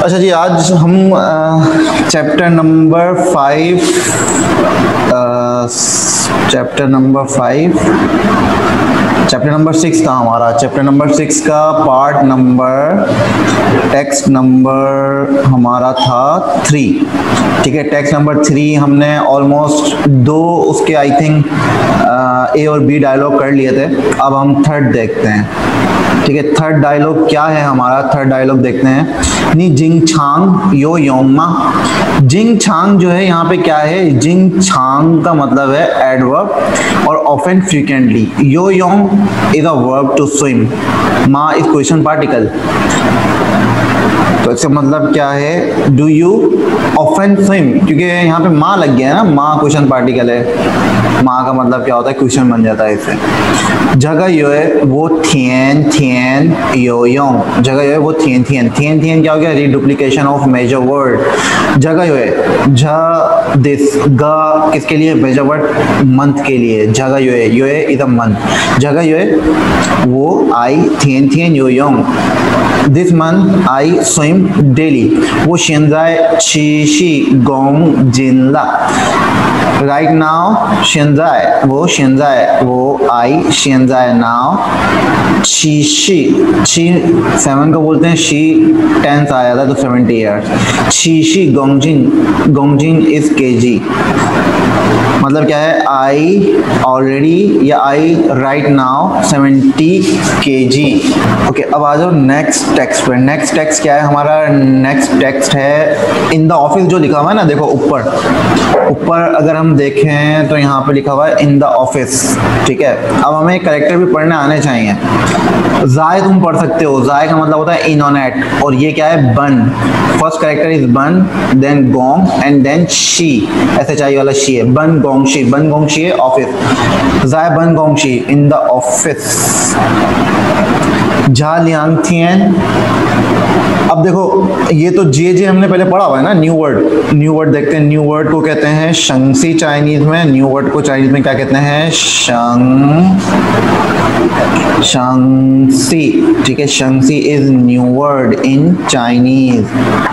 अच्छा जी, आज हम चैप्टर नंबर 5 चैप्टर नंबर 6 था हमारा। चैप्टर नंबर 6 का पार्ट नंबर टेक्स्ट नंबर हमारा था 3। ठीक है, टेक्स्ट नंबर 3 हमने ऑलमोस्ट 2 उसके आई थिंक ए और बी डायलॉग कर लिए थे। अब हम थर्ड देखते हैं। ठीक है, थर्ड डायलॉग क्या है हमारा? थर्ड डायलॉग देखते हैं। नी जिंग छांग यो योंगमा। जिंग छांग जो है यहाँ पे क्या है? जिंग छांग का मतलब है एडवर्ब और ऑफन फ्रीक्वेंटली। यो योंग is a verb to swim. मा इज क्वेश्चन पार्टिकल। तो इसका मतलब क्या है? डू यू ऑफन स्विम, क्योंकि यहाँ पे माँ लग गया है ना, माँ क्वेश्चन पार्टिकल है। माँ का मतलब क्या होता है? क्वेश्चन बन जाता है इससे। जगह यो है वो थियन थियन यो योंग। जगह यो है वो थियन थियन। थियन थियन क्या हो गया? Reduplication of major word. जगह यो है झ दिस ग किसके लिए? मेजर वर्ड मंथ के लिए। जगह यो है इज अ मंथ। जगह यो है वो आई थियन थियन यो योंग। This month I swim daily. वो शेंजाए शीशी गोंग जिनला। राइट नाउ शेंजाए वो शेंजाए वो आई शेंजाए नाउ शीशी। शी 7 को बोलते हैं, शी 10 आया था तो 70 ईयर्स। शीशी गोंगजिन। गोंगजिन इज केजी। मतलब क्या है? आई ऑलरेडी या I right now 70 kg। Okay, अब आ जाओ नेक्स्ट टेक्स्ट पे। नेक्स्ट टेक्स्ट क्या है हमारा? नेक्स्ट टेक्स्ट है इन द ऑफिस। जो लिखा हुआ है ना, देखो ऊपर अगर हम देखें तो यहाँ पे लिखा हुआ है इन द ऑफिस। ठीक है, अब हमें करेक्टर भी पढ़ने आने चाहिए। जाय तुम पढ़ सकते हो। जाय का मतलब होता है इनोनेट, और ये क्या है? बन। फर्स्ट करेक्टर इज बन, देन गोंग एंड देन शी। ऐसे चाहिए वाला शी है। बन गोंग शी। बन गोंग शी है ऑफिस। जाय बन गोंग शी इन द ऑफिस। झा लियांग थियन। अब देखो, ये तो जे हमने पहले पढ़ा हुआ है ना। न्यू वर्ड देखते हैं। न्यू वर्ड को कहते हैं शंगसी चाइनीज में। न्यू वर्ड को चाइनीज में क्या कहते हैं? शंगसी। ठीक है, शंगसी is new word in Chinese.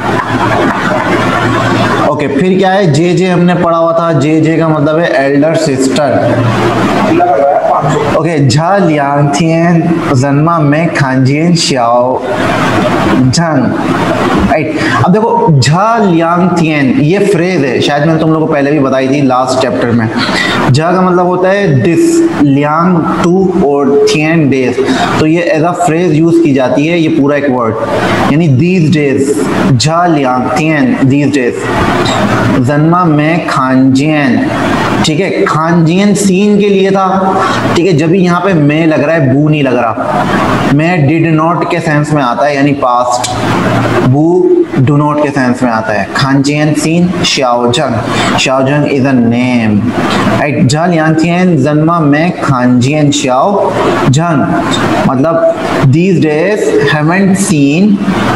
Okay, फिर क्या है? जे हमने पढ़ा हुआ था। जे का मतलब है एल्डर सिस्टर। ओके, झा लियांग थियन जन्मा में खांजियन श्याओ झंग। राइट, अब देखो झा लियांग थियन ये फ्रेज है, शायद मैंने तुम लोगों को पहले भी बताई थी लास्ट चैप्टर में। झा का मतलब होता है दिस, लियांग टू और थियन डेज। तो ये एज अ फ्रेज यूज की जाती है, ये पूरा एक वर्ड, यानी दीज डेज। झा लियांग थियन दीज डेज। जन्मा में खांजियन। ठीक है, खांजियन सीन के लिए था। ठीक है, जब भी यहाँ पे मैं लग रहा है, बू नहीं लग रहा। मैं डिड नॉट के सेंस में आता है, यानी पास्ट। बू डू नॉट के सेंस में आता है। खांजियन सीन श्याओजंग। श्याओजंग इज अ नेम। राइट, झा लियांग थियन जन्मा में खांजियन श्याओजंग। मतलब these days haven't seen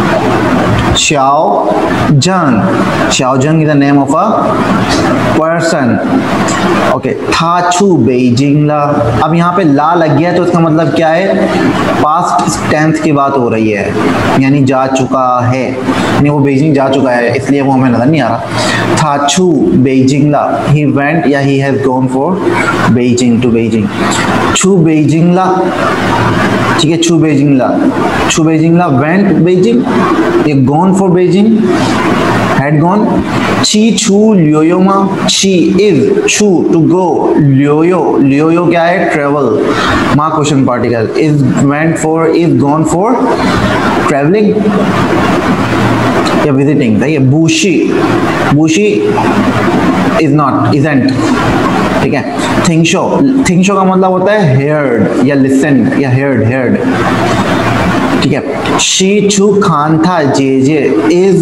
Xiaozheng. Xiaozheng is the name of a person. Okay, था छू बेइजिंग ला। अब यहाँ पे ला लग गया तो इसका मतलब क्या है? पास्ट टेंस की बात हो रही है, यानी जा चुका है, यानी वो बेइजिंग जा चुका है, इसलिए वो हमें नजर नहीं आ रहा। था छू बेइजिंग ला। ही वेंट या he has gone for Beijing, to Beijing. छू बेइजिंग ला। ठीक है, छू बेइजिंग ला। छू बेइजिंग ला वेंट बेइजिंग, ये gone for Beijing, had gone। ची छू लियोयोमा। शी इज छू टू गो। लियोयो क्या है? ट्रेवल। मा question particle. Is went for, is gone for travelling या विजिटिंग। सही है। बूशी इज नॉट, इजंट। ठीक है। थिंगशो का मतलब होता है हेयर्ड या लिसन या हेयर्ड। ठीक है। शी छू खान था जे इज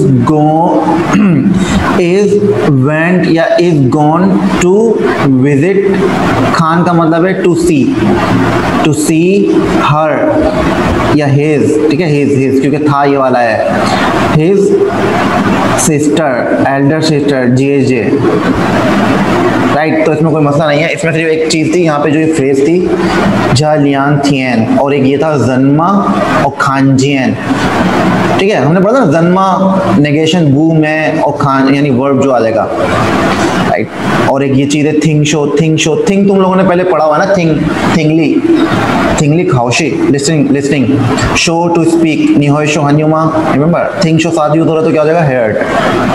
वेंट या इज गॉन टू विजिट। खान का मतलब है टू सी हर या हिज। ठीक है, हिज क्योंकि था ये वाला है। हिज सिस्टर, एल्डर सिस्टर जे। राइट। तो इसमें कोई मसला नहीं है। इसमें सिर्फ एक चीज़ थी यहाँ पे, जो ये फ्रेज थी जा लियांग थियन, और एक ये था जन्मा और खानजियन। ठीक है, हमने पढ़ा था जन्मा नेगेशन बू में और खान यानी वर्ब जो आ जाएगा, राइट। और एक ये चीज़ है थिंग शो, थिंग शो, थिंग तुम लोगों ने पहले पढ़ा हुआ ना, थिंग थिंगली, थिंगली खाओशी, लिसनिंग लिसनिंग, शो टू स्पीक, निहोय शो हन्युमा, रिमेंबर थिंग शो साथ यूज हो रहा तो क्या हो जाएगा, हेयर्ड,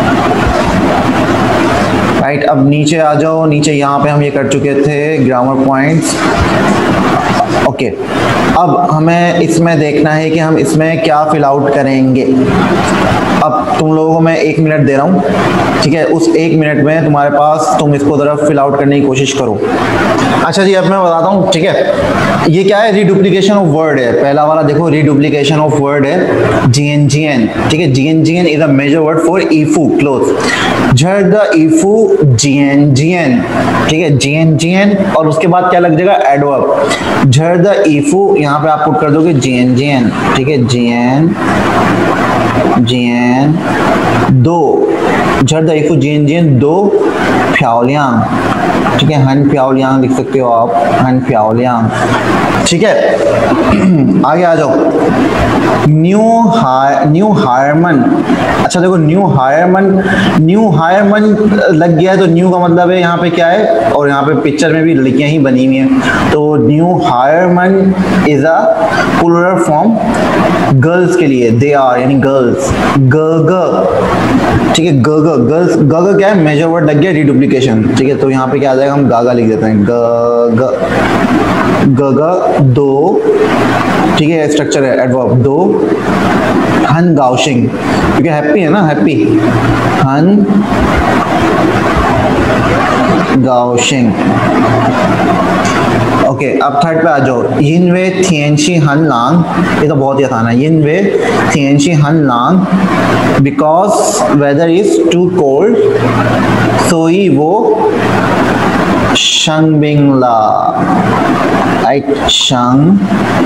राइट। अब नीचे आ जाओ, नीचे यहाँ पे हम ये कर चुके थे ग्रामर पॉइंट्स। ओके, अब हमें इसमें देखना है कि हम इसमें क्या फिल आउट करेंगे। अब तुम लोगों को मैं 1 मिनट दे रहा हूँ, ठीक है। उस 1 मिनट में तुम्हारे पास, तुम इसको जरा फिल आउट करने की कोशिश करो। अच्छा जी, अब मैं बताता हूँ, ठीक है। ये क्या है, रीडुप्लीकेशन ऑफ वर्ड है। पहला वाला देखो, रीडुप्लीकेशन ऑफ वर्ड है, जीएन, ठीक है। जीएन is a major word for ईफू, क्लोज, झड़ द ईफू जीएन, ठीक है, जीएन, और उसके बाद क्या लग जाएगा, एडवर्ब, झड़ द ईफू, यहाँ पे आप पुट कर दोगे जीएन, ठीक है, जीएन दो, झड़ द ईफू जीएन दो फ्याओलियांग, ठीक है, हन फ्याओलियांग लिख सकते हो आप, हन फ्याओलियांग, ठीक है। आगे आ जाओ, न्यू हायरमन। अच्छा देखो, न्यू हायरमन लग गया है, तो न्यू का मतलब है यहाँ पे क्या है, और यहाँ पे पिक्चर में भी लड़कियां ही बनी हुई हैं, तो न्यू हायरमन is a plural form girls के लिए, दे आर यानी गर्ल्स, ठीक है, गर्ल्स, क्या है, मेजर वर्ड लग गया, रीडुप्लीकेशन, ठीक है। तो यहाँ पे क्या आ जाएगा, हम गागा लिख देते हैं, दो, ठीक है, स्ट्रक्चर है, एडवर्ब, दो, हन गाउशिंग, क्योंकि हैप्पी है ना, हैप्पी, हन गाउशिंग। ओके, अब थर्ड पे आ जाओ, यिनवे थियनशी हन लांग, ये तो बहुत ही आसान है, यिनवे थियनशी हन लांग, because weather is too cold, सोई वो शंगबिंगला, राइट, शंगबिंगला,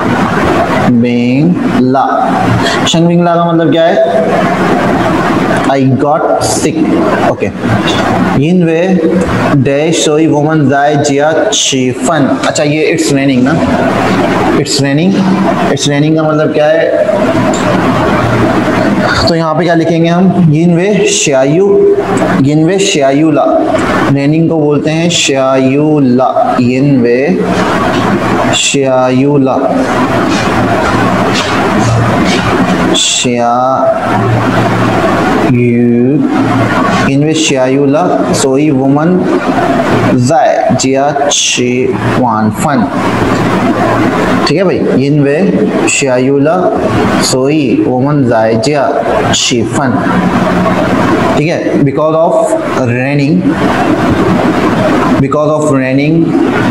शंगबिंगला का मतलब क्या है, I got sick. Okay. यिनवे डे सोई वोमन जाए जिया चीफन। अच्छा, ये इट्स रेनिंग ना, इट्स रेनिंग का मतलब क्या है, तो यहाँ पे क्या लिखेंगे हम, यिनवे श्यायुला, रेनिंग को बोलते हैं श्यायुला, यिनवे श्यायुला, यिनवे श्यायुला सोई वुमन जाए जिया ची वान फन, ठीक है भाई, यिनवे श्यायुला सोई वुमन जाए जिया ची फन, ठीक है, बिकॉज ऑफ रेनिंग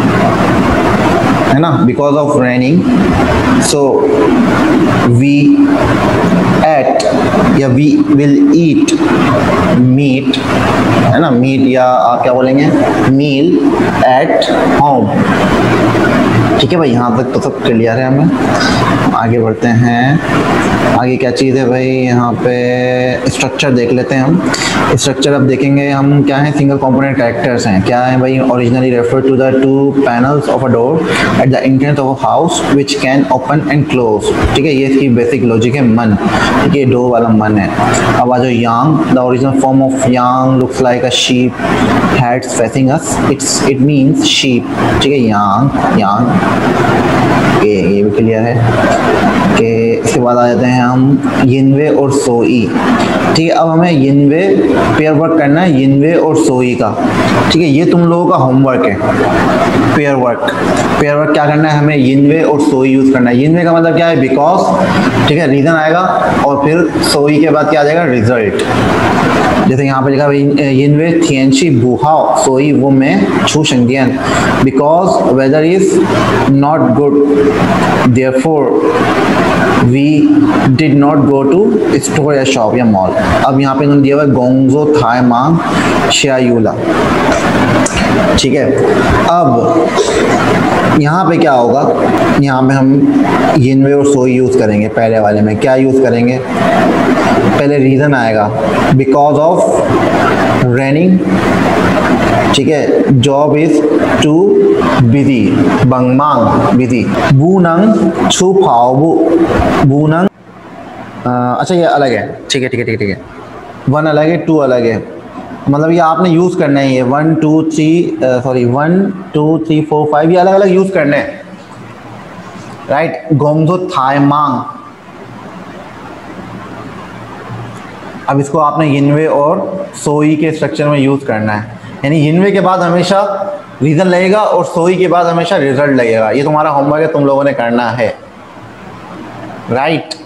है ना, because of raining, so we ate या वी विल ईट मीट, है ना, मीट या आप क्या बोलेंगे, मील एट होम, ठीक है भाई। यहाँ तक तो सब क्लियर है। हमें आगे बढ़ते हैं। आगे क्या चीज़ है भाई, यहाँ पे स्ट्रक्चर देख लेते हैं हम। स्ट्रक्चर अब देखेंगे हम, क्या है, सिंगल कंपोनेंट कैरेक्टर्स हैं, क्या है भाई, originally refer to the 2 panels of a door at the entrance of a house which can open and close, ठीक है, ये इसकी बेसिक लॉजिक है, मन, ठीक है, डोर वाला मन है। अब आ जाओ यांग, द ओरिजिनल फॉर्म ऑफ यांग looks like a sheep, heads facing us, it means sheep, ठीक है, यांग, ये भी क्लियर है कि। इसके बाद आ जाते हैं हम यिनवे और सोई, ठीक है। अब हमें यिनवे पेयर वर्क करना है, यिनवे और सोई का, ठीक है, ये तुम लोगों का होमवर्क है, पेयर वर्क क्या करना है हमें, यिनवे और सोई यूज करना है। यिनवे का मतलब क्या है, बिकॉज, ठीक है, रीजन आएगा, और फिर सोई के बाद क्या आ जाएगा, रिजल्ट। जैसे यहाँ पे लिखा है यिनवे थियनशी बुहाओ सोई वो में छू शंगियन, because weather is not good therefore we did not go to store या शॉप या मॉल। अब यहाँ पे इन्होंने दिया हुआ है गोंगजो थाई मांग श्यायुला, ठीक है। अब यहाँ पे क्या होगा, यहाँ पे हम यिनवे और सोई यूज करेंगे। पहले वाले में क्या यूज करेंगे, पहले रीजन आएगा, बिकॉज ऑफ रेनिंग, ठीक है, जॉब इज टू बिजी, बंगमांग बिजी, बूनंग छू फाओबू, बूनंग अच्छा ये अलग है, ठीक है ठीक है ठीक है ठीक है, 1 अलग है 2 अलग है, मतलब ये आपने यूज़ करना है, ये 1 2 3 सॉरी 1 2 3 4 5 ये अलग अलग यूज़ करने हैं, राइट। गोमजो थाईमांग, अब इसको आपने यिनवे और सोई के स्ट्रक्चर में यूज़ करना है, यानी यिनवे के बाद हमेशा रीज़न लगेगा और सोई के बाद हमेशा रिजल्ट लगेगा। ये तुम्हारा होमवर्क है, तुम लोगों ने करना है, राइट।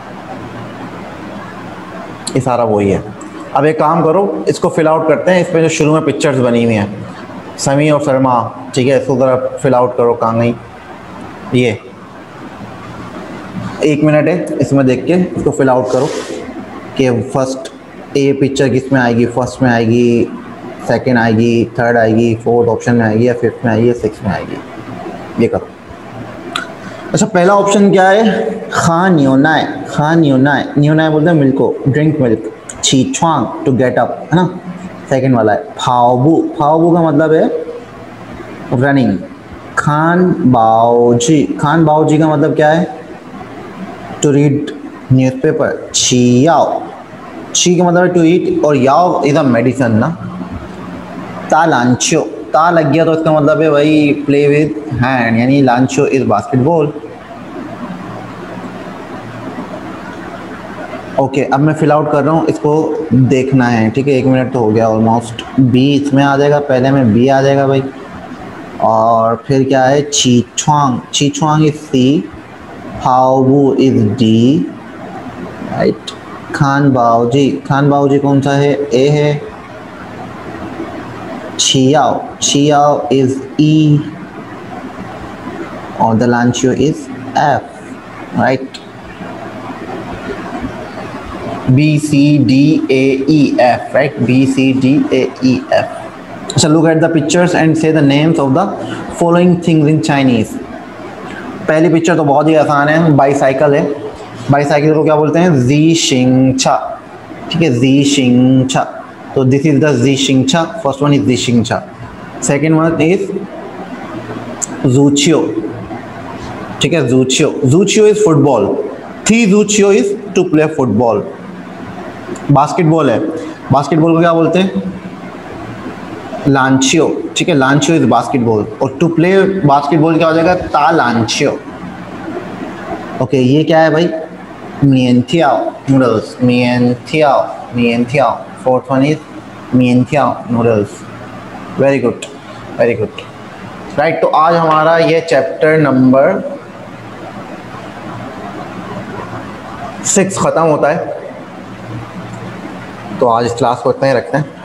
ये सारा वही है। अब एक काम करो, इसको फिल आउट करते हैं। इस पे जो शुरू में पिक्चर्स बनी हुई हैं, समी और शर्मा, ठीक है, इसको ज़रा फिल आउट करो। कहाँ गई ये, 1 मिनट है, इसमें देख के इसको फिल आउट करो कि फर्स्ट ए पिक्चर किस में आएगी, फर्स्ट में आएगी, सेकंड आएगी, थर्ड आएगी, फोर्थ ऑप्शन में आएगी, या फिफ्थ में आएगी, या सिक्स में आएगी, ये करो। अच्छा पहला ऑप्शन क्या है, खान न्यूनाय, खान न्यूनाय, न्यूनाय बोलते हैं मिल्क को, ड्रिंक मिल्क, छी छुआंग टू गेट अप, है ना। सेकंड वाला है फाओबू, फाओबू का मतलब है रनिंग। खान बाओजी, खान बाओजी का मतलब क्या है, टू रीड न्यूज़पेपर। छी याओ, छी का मतलब है टू ईट, और याओ इज अ मेडिसिन ना। ता लांचो, ता लग गया तो इसका मतलब है भाई प्ले विद हैंड, यानी लांचो इज बास्केटबॉल। ओके अब मैं फिल आउट कर रहा हूँ, इसको देखना है, ठीक है। 1 मिनट तो हो गया ऑलमोस्ट। बी इसमें आ जाएगा, पहले में बी आ जाएगा भाई, और फिर क्या है, ची छुआंग, ची छुआंग इज सी, हाओबू इज डी, राइट। खान बाओजी, खान बाओजी कौन सा है, ए है। छियाओ, छियाओ इज ई, और द लांचियो is F, right. B C D A E F, right? B C D A E F. So look at the pictures and say the names of the following things in Chinese. पहली picture तो बहुत ही आसान है, bicycle है। Bicycle को क्या बोलते हैं, ज़ी शिंग छा, ठीक है, ज़ी शिंग छा। तो दिस इज द ज़ी शिंग छा, फर्स्ट वन इज ज़ी शिंग छा। सेकेंड वन इज ज़ूचियो, ठीक है, ज़ूचियो, ज़ूचियो इज फुटबॉल, थी ज़ूचियो is to play football. Basketball है, बास्केटबॉल को क्या बोलते हैं, लांचियो, ठीक है, लांचियो इज बास्केटबॉल, और टू प्ले बास्केटबॉल क्या हो जाएगा, ता लांचियो। ओके ये क्या है भाई, मियनथियाओ नूडल्स, मियनथियाओ, मियनथियाओ। फोर्थ वन इज मियनथियाओ noodles. Very good very good, right. तो आज हमारा ये चैप्टर नंबर 6 खत्म होता है। तो आज इस क्लास को इतना ही रखते हैं।